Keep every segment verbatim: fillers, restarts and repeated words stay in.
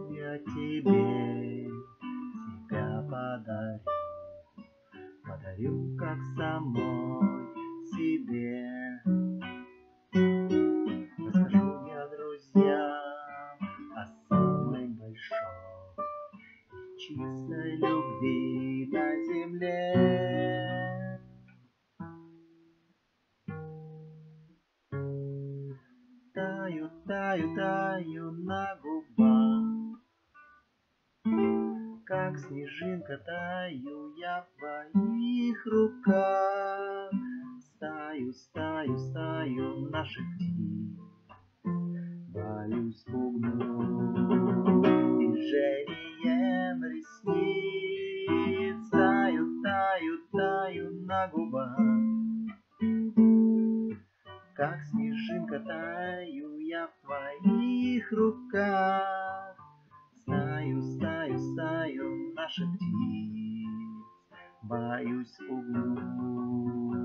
я тебе себя подарю, подарю как самой себе. Расскажу я друзьям о самой большой и чистой любви на земле. Таю, таю, таю на губах, как снежинка таю я в твоих руках. Стаю, стаю, стаю наших птиц, боюсь спугнуть движением ресниц. Таю, таю, таю на губах, как снежинка таю я в твоих руках. Стаю, стаю, стаю наших птиц, боюсь спугнуть.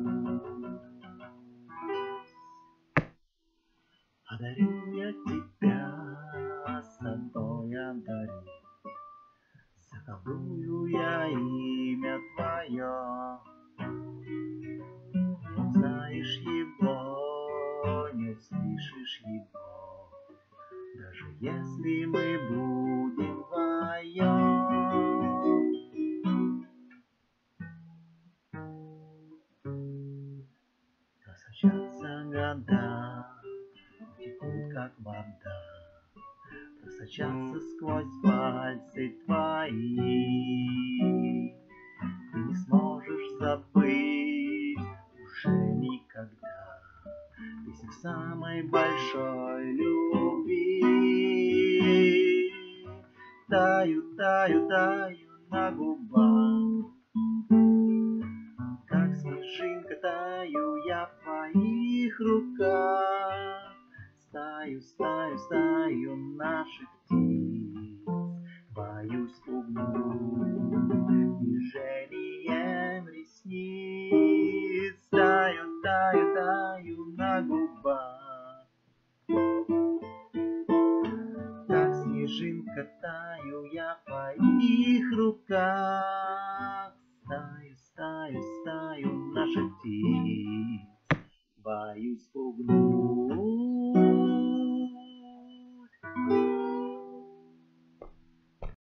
Подарю я тебя, собой одарю, заколдую я имя твое. Не узнаешь его, не услышишь его, даже если мы будем вдвоем. Просочатся года, текут как вода, просочатся сквозь пальцы твои. Ты не сможешь забыть уже никогда песню самой большой любви. Таю, таю, таю на губах, как снежинка таю я в твоих руках. Стаю, стаю, стаю наших птиц, боюсь спугнуть движением ресниц. Таю, таю, таю на губах, как снежинка таю я в твоих руках. Стаю, стаю, стаю наших птиц,